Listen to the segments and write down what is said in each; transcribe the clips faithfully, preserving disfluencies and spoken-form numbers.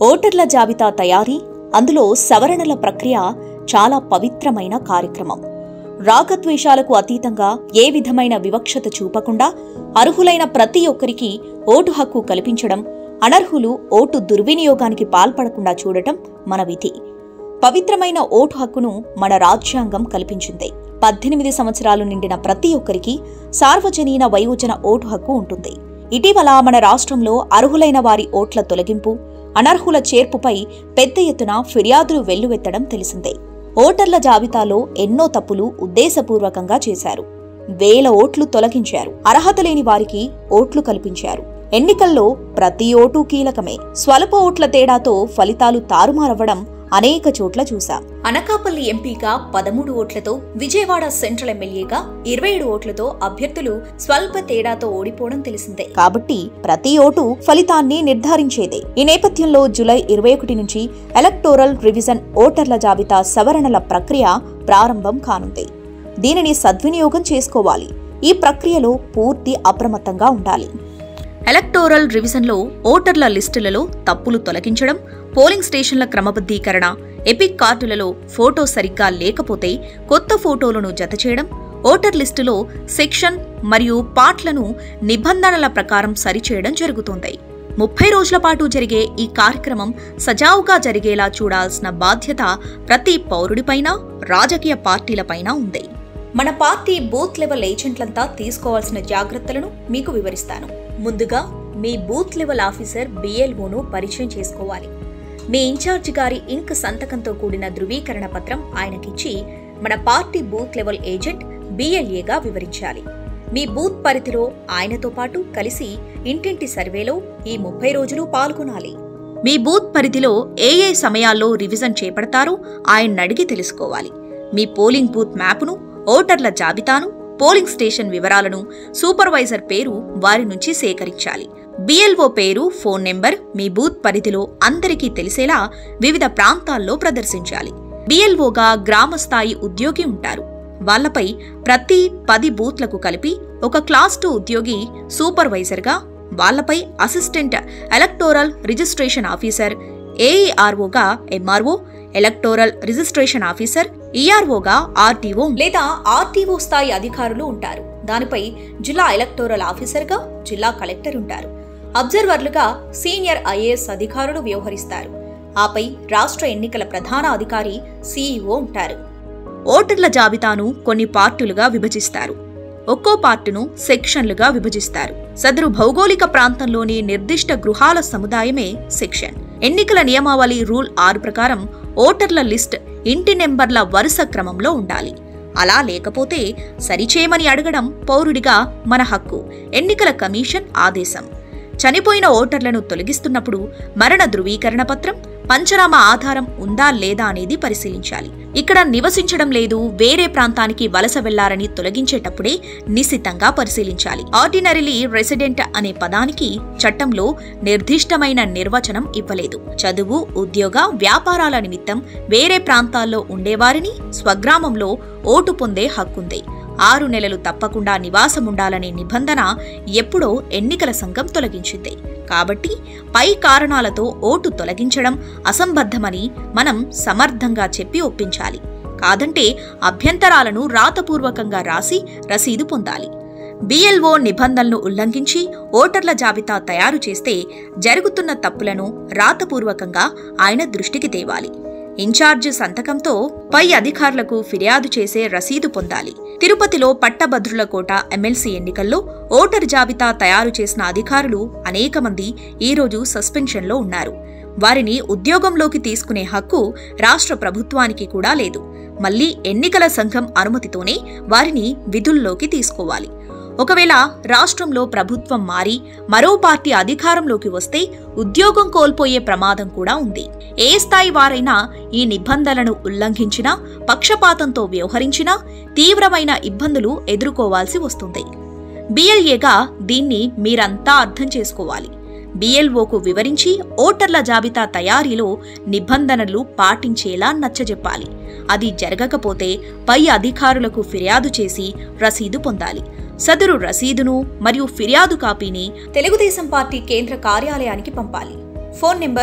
ఓటర్ల జాబితా తయారీ, అందులో సవరణల ప్రక్రియ చాలా పవిత్రమైన కార్యక్రమం. రాగద్వేషాలకు అతీతంగా ఏ విధమైన వివక్షత చూపకుండా అర్హులైన ప్రతి ఒక్కరికి ఓటు హక్కు కల్పించడం, అనర్హులు ఓటు దుర్వినియోగానికి పాల్పడకుండా చూడటం మన విధి. పవిత్రమైన ఓటు హక్కును మన రాజ్యాంగం కల్పించింది. పద్దెనిమిది సంవత్సరాలు నిండిన ప్రతి ఒక్కరికి సార్వజనీన వయోజన ఓటు హక్కు ఉంటుంది. ఇటీవల మన రాష్ట్రంలో అర్హులైన వారి ఓట్ల తొలగింపు, అనర్హుల చేర్పుపై పెద్ద ఎత్తున ఫిర్యాదులు వెల్లువెత్తడం తెలిసిందే. ఓటర్ల జాబితాలో ఎన్నో తప్పులు ఉద్దేశపూర్వకంగా చేశారు. వేల ఓట్లు తొలగించారు. అర్హత లేని వారికి ఓట్లు కల్పించారు. ఎన్నికల్లో ప్రతి ఓటు కీలకమే. స్వల్ప ఓట్ల తేడాతో ఫలితాలు తారుమారవ్వడం అనేక చోట్ల చూశాం. అనకాపల్లి ఎంపీగా పదమూడు ఓట్లతో, విజయవాడ సెంట్రల్ ఎమ్మెల్యేగా ఇరవై ఏడు ఓట్లతో అభ్యర్థులు స్వల్ప తేడాతో ఓడిపోవడం తెలిసిందే. కాబట్టి ప్రతి ఓటు ఫలితాన్ని నిర్ధారించేదే. ఈ నేపథ్యంలో జూలై ఇరవై ఒకటి నుంచి ఎలక్టోరల్ రివిజన్ ఓటర్ల జాబితా సవరణల ప్రక్రియ ప్రారంభం కానుంది. దీనిని సద్వినియోగం చేసుకోవాలి. ఈ ప్రక్రియలో పూర్తి అప్రమత్తంగా ఉండాలి. ఎలక్టోరల్ రివిజన్లో ఓటర్ల లిస్టులలో తప్పులు తొలగించడం, పోలింగ్ స్టేషన్ల క్రమబద్ధీకరణ, ఎపిక్ కార్డులలో ఫోటో సరిగ్గా లేకపోతే కొత్త ఫోటోలను జతచేయడం, ఓటర్ లిస్టులో సెక్షన్ మరియు పార్ట్లను నిబంధనల ప్రకారం సరిచేయడం జరుగుతోంది. ముప్పై రోజుల పాటు జరిగే ఈ కార్యక్రమం సజావుగా జరిగేలా చూడాల్సిన బాధ్యత ప్రతి పౌరుడిపైన, రాజకీయ పార్టీలపైన ఉంది. మన పార్టీ బూత్ లెవెల్ ఏజెంట్లంతా తీసుకోవాల్సిన జాగ్రత్తలను మీకు వివరిస్తాను. ముందుగా మీ బూత్ లెవెల్ ఆఫీసర్ బిఎల్ఓను పరిచయం చేసుకోవాలి. మీ ఇన్ఛార్జ్ గారి ఇంక్ సంతకంతో కూడిన ధృవీకరణ పత్రం ఆయనకిచ్చి మన పార్టీ బూత్ లెవెల్ ఏజెంట్ బిఎల్ఏగా వివరించాలి. మీ బూత్ పరిధిలో ఆయనతో పాటు కలిసి ఇంటింటి సర్వేలో ఈ ముప్పై రోజులు పాల్గొనాలి. మీ బూత్ పరిధిలో ఏ ఏ సమయాల్లో రివిజన్ చేపడతారో ఆయన అడిగి తెలుసుకోవాలి. మీ పోలింగ్ బూత్ మ్యాప్ను, ఓటర్ల జాబితాను, పోలింగ్ స్టేషన్ వివరాలను, సూపర్వైజర్ పేరు వారి నుంచి సేకరించాలి. బిఎల్ఓ పేరు, ఫోన్ నెంబర్ మీ బూత్ పరిధిలో అందరికీ తెలిసేలా వివిధ ప్రాంతాల్లో ప్రదర్శించాలి. బిఎల్ఓగా గ్రామ స్థాయి ఉద్యోగి ఉంటారు. వాళ్లపై ప్రతి పది బూత్లకు కలిపి ఒక క్లాస్ టూ ఉద్యోగి సూపర్వైజర్గా, వాళ్లపై అసిస్టెంట్ ఎలక్టోరల్ రిజిస్ట్రేషన్ ఆఫీసర్ ఏఈఆర్ఓగా ఎంఆర్ఓ, ఎలక్టోరల్ రిజిస్ట్రేషన్ ఆఫీసర్ ఈఆర్ఓగా ఆర్టీఓ లేదా ఆర్టీఓ స్థాయి అధికారులు ఉంటారు. దానిపై జిల్లా ఎలక్టోరల్ ఆఫీసర్గా జిల్లా కలెక్టర్ ఉంటారు. అబ్జర్వర్లుగా సీనియర్ ఐఏఎస్ అధికారులు వ్యవహరిస్తారు. ఆపై రాష్ట్ర ఎన్నికల ప్రధాన అధికారి సీఈఓ ఉంటారు. ఓటర్ల జాబితాను కొన్ని పార్టులుగా విభజిస్తారు. ఒక్కో పార్టును సెక్షన్లుగా విభజిస్తారు. సదరు భౌగోళిక ప్రాంతంలోని నిర్దిష్ట గృహాల సముదాయమే సెక్షన్. ఎన్నికల నియమావళి రూల్ ఆరు ప్రకారం ఓటర్ల లిస్ట్ ఇంటి నెంబర్ల వరుస క్రమంలో ఉండాలి. అలా లేకపోతే సరిచేయమని అడగడం పౌరుడిగా మన హక్కు. ఎన్నికల కమిషన్ ఆదేశం. చనిపోయిన ఓటర్లను తొలగిస్తున్నప్పుడు మరణ ధృవీకరణ పత్రం, పంచనామా ఆధారం ఉందా లేదా అనేది పరిశీలించాలి. ఇక్కడ నివసించడం లేదు, వేరే ప్రాంతానికి వలస వెళ్లారని తొలగించేటప్పుడే నిశితంగా పరిశీలించాలి. ఆర్డినరీలీ రెసిడెంట్ అనే పదానికి చట్టంలో నిర్దిష్టమైన నిర్వచనం ఇవ్వలేదు. చదువు, ఉద్యోగ, వ్యాపారాల నిమిత్తం వేరే ప్రాంతాల్లో ఉండేవారిని స్వగ్రామంలో ఓటు పొందే హక్కుంది. ఆరు నెలలు తప్పకుండా నివాసముండాలనే నిబంధన ఎప్పుడో ఎన్నికల సంఘం తొలగించింది. కాబట్టి పై కారణాలతో ఓటు తొలగించడం అసంబద్ధమని మనం సమర్థంగా చెప్పి ఒప్పించాలి. కాదంటే అభ్యంతరాలను రాతపూర్వకంగా రాసి రసీదు పొందాలి. బిఎల్ఓ నిబంధనలను ఉల్లంఘించి ఓటర్ల జాబితా తయారు చేస్తే జరుగుతున్న తప్పులను రాతపూర్వకంగా ఆయన దృష్టికి తేవాలి. ఇన్ఛార్జ్ సంతకంతో పై అధికారులకు ఫిర్యాదు చేసే రసీదు పొందాలి. తిరుపతిలో పట్టభద్రుల కోట ఎమ్మెల్సీ ఎన్నికల్లో ఓటర్ జాబితా తయారు చేసిన అధికారులు అనేక మంది ఈరోజు సస్పెన్షన్లో ఉన్నారు. వారిని ఉద్యోగంలోకి తీసుకునే హక్కు రాష్ట్ర ప్రభుత్వానికి కూడా లేదు. మళ్లీ ఎన్నికల సంఘం అనుమతితోనే వారిని విధుల్లోకి తీసుకోవాలి. ఒకవేళ రాష్ట్రంలో ప్రభుత్వం మారి మరో పార్టీ అధికారంలోకి వస్తే ఉద్యోగం కోల్పోయే ప్రమాదం కూడా ఉంది. ఏ స్థాయి వారైనా ఈ నిబంధనలను ఉల్లంఘించినా, పక్షపాతంతో వ్యవహరించినా తీవ్రమైన ఇబ్బందులు ఎదుర్కోవాల్సి వస్తుంది. బిఎల్ఏగా దీన్ని మీరంతా అర్థం చేసుకోవాలి. బిఎల్ఓకు వివరించి ఓటర్ల జాబితా తయారీలో నిబంధనలు పాటించేలా నచ్చజెప్పాలి. అది జరగకపోతే పై అధికారులకు ఫిర్యాదు చేసి రసీదు పొందాలి. సదరు రసీదును మరియు ఫిర్యాదు కాపీని తెలుగుదేశం పార్టీ కేంద్ర కార్యాలయానికి పంపాలి. ఫోన్ నెంబర్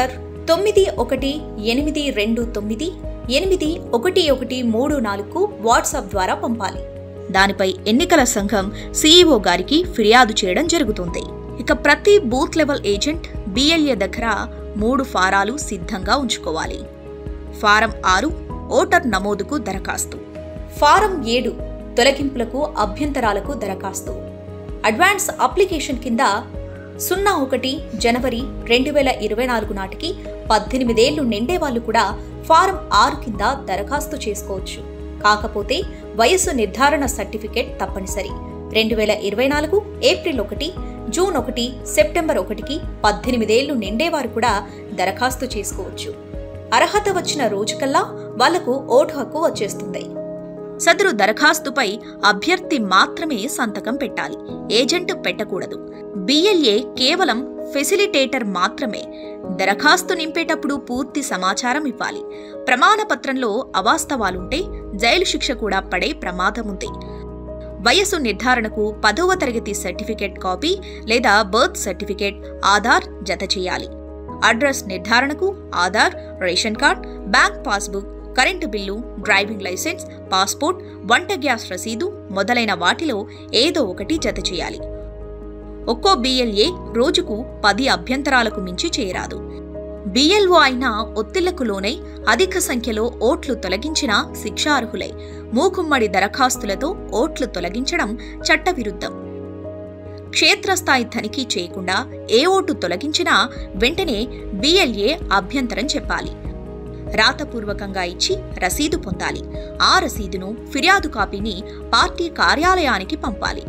తొమ్మిది ఒకటి ఎనిమిది రెండు తొమ్మిది ఎనిమిది ఒకటి ఒకటి మూడు నాలుగు వాట్సాప్ ద్వారా పంపాలి. దానిపై ఎన్నికల సంఘం సీఈఓ గారికి ఫిర్యాదు చేయడం జరుగుతుంది. ఇక ప్రతి బూత్ లెవెల్ ఏజెంట్ బిఎల్ఏ దగ్గర మూడు ఫారాలు సిద్ధంగా ఉంచుకోవాలి. ఫారం ఆరు ఓటర్ నమోదుకు దరఖాస్తు, ఫారం ఏడు తొలగింపులకు అభ్యంతరాలకు దరఖాస్తు. అడ్వాన్స్ అప్లికేషన్ కింద సున్నా ఒకటి జనవరి రెండు వేల ఇరవై నాలుగు నాటికి పద్దెనిమిదేళ్లు నిండే వాళ్ళు కూడా ఫారం ఆరు కింద దరఖాస్తు చేసుకోవచ్చు. కాకపోతే వయసు నిర్ధారణ సర్టిఫికేట్ తప్పనిసరి. రెండు వేల ఇరవై నాలుగు ఏప్రిల్ ఒకటి, జూన్ ఒకటి, సెప్టెంబర్ ఒకటికి పద్దెనిమిదేళ్లు నిండేవారు కూడా దరఖాస్తు చేసుకోవచ్చు. అర్హత వచ్చిన రోజుకల్లా వాళ్లకు ఓటు హక్కు వచ్చేస్తుంది. సదరు దరఖాస్తుపై అభ్యర్థి మాత్రమే సంతకం పెట్టాలి, ఏజెంట్ పెట్టకూడదు. బిఎల్ఏ కేవలం ఫెసిలిటేటర్ మాత్రమే. దరఖాస్తు నింపేటప్పుడు పూర్తి సమాచారం ఇవ్వాలి. ప్రమాణ పత్రంలో అవాస్తవాలుంటే జైలు శిక్ష కూడా పడే ప్రమాదం ఉంది. వయసు నిర్ధారణకు పదవ తరగతి సర్టిఫికేట్ కాపీ లేదా బర్త్ సర్టిఫికేట్, ఆధార్ జత చేయాలి. అడ్రస్ నిర్ధారణకు Aadhaar, ration card, bank passbook, current bill, driving license, passport, వంట గ్యాస్ రసీదు మొదలైన వాటిలో ఏదో ఒకటి జత చేయాలి. ఒక్కో బిఎల్ఏ రోజుకు పది అభ్యంతరాలకు మించి చేయరాదు. బిఎల్ఓ అయినా ఒత్తిళ్లకు లోనై అధిక సంఖ్యలో ఓట్లు తొలగించినా శిక్షార్హులై. మూకుమ్మడి దరఖాస్తులతో ఓట్లు తొలగించడం చట్టవిరుద్ధం. క్షేత్రస్థాయి తనిఖీ చేయకుండా ఏ ఓటు తొలగించినా వెంటనే బిఎల్ఏ అభ్యంతరం చెప్పాలి. రాతపూర్వకంగా ఇచ్చి రసీదు పొందాలి. ఆ రసీదును ఫిర్యాదు కాపీని పార్టీ కార్యాలయానికి పంపాలి.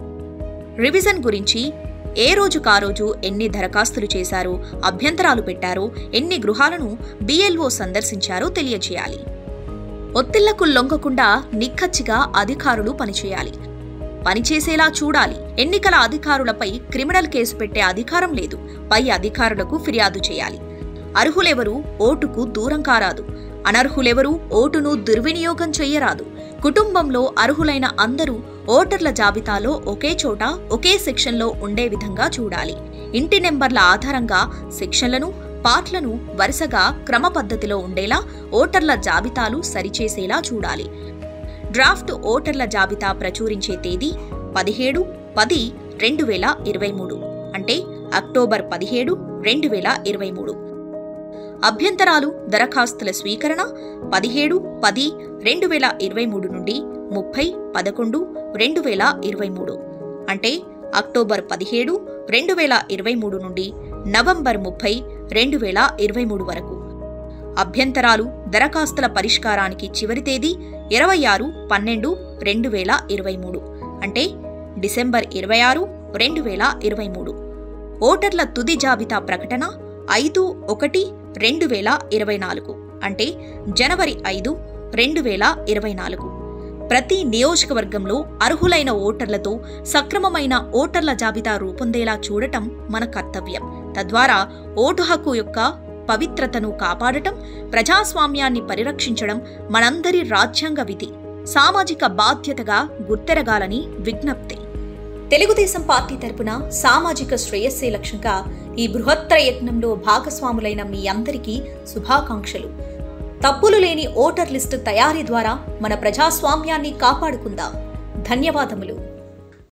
రివిజన్ గురించి ఏ రోజుకా రోజు ఎన్ని దరఖాస్తులు చేశారో, అభ్యంతరాలు పెట్టారో, ఎన్ని గృహాలను బిఎల్ఓ సందర్శించారో తెలియజేయాలి. ఒత్తిళ్లకు లొంగకుండా నిక్కచ్చిగా అధికారులు పనిచేయాలి. పనిచేసేలా చూడాలి. ఎన్నికల అధికారులపై క్రిమినల్ కేసు పెట్టే అధికారం లేదు. పై అధికారులకు ఫిర్యాదు చేయాలి. అర్హులెవరూ ఓటుకు దూరం కారాదు. అనర్హులెవరూ ఓటును దుర్వినియోగం చెయ్యరాదు. కుటుంబంలో అర్హులైన అందరూ ఓటర్ల జాబితాలో ఒకే చోట ఒకే సెక్షన్లో ఉండే విధంగా చూడాలి. ఇంటి నెంబర్ల ఆధారంగా సెక్షన్లను, పార్ట్లను వరుసగా క్రమ పద్ధతిలో ఉండేలా ఓటర్ల జాబితాలు సరిచేసేలా చూడాలి. డ్రాఫ్ట్ ఓటర్ల జాబితా ప్రచురించే తేదీ పదిహేడు పది రెండు వేల ఇరవై మూడు అంటే అక్టోబర్ పదిహేడు రెండు వేల ఇరవై మూడు. అభ్యంతరాలు, దరఖాస్తుల స్వీకరణ పదిహేడు పది రెండు వేల ఇరవై మూడు నుండి ముప్పై పదకొండు రెండు వేల ఇరవై మూడు అంటే అక్టోబర్ పదిహేడు రెండు వేల ఇరవై మూడు నుండి నవంబర్ ముప్పై రెండు వేల ఇరవై మూడు వరకు. అభ్యంతరాలు, దరఖాస్తుల పరిష్కారానికి చివరి తేదీ ఇరవై ఆరు పన్నెండు రెండు వేల ఇరవై మూడు అంటే డిసెంబర్ ఇరవై ఆరు రెండు వేల ఇరవై మూడు. ఓటర్ల తుది జాబితా ప్రకటన ఐదు ఒకటి రెండు వేల ఇరవై నాలుగు అంటే జనవరి ఐదు రెండు వేల ఇరవై నాలుగు. ప్రతి నియోజకవర్గంలో అర్హులైన ఓటర్లతో సక్రమమైన ఓటర్ల జాబితా రూపొందేలా చూడటం మన కర్తవ్యం. తద్వారా ఓటు హక్కు యొక్క పవిత్రతను కాపాడటం, ప్రజాస్వామ్యాన్ని పరిరక్షించడం మనందరి రాజ్యాంగ విధి, సామాజిక బాధ్యతగా గుర్తెరగాలని విజ్ఞప్తి. తెలుగుదేశం పార్టీ తరపున సామాజిక శ్రేయస్సే లక్ష్యంగా ఈ బృహత్తర యజ్ఞంలో భాగస్వాములైన మీ అందరికీ శుభాకాంక్షలు. తప్పులు లేని ఓటర్ లిస్టు తయారీ ద్వారా మన ప్రజాస్వామ్యాన్ని కాపాడుకుందాం. ధన్యవాదములు.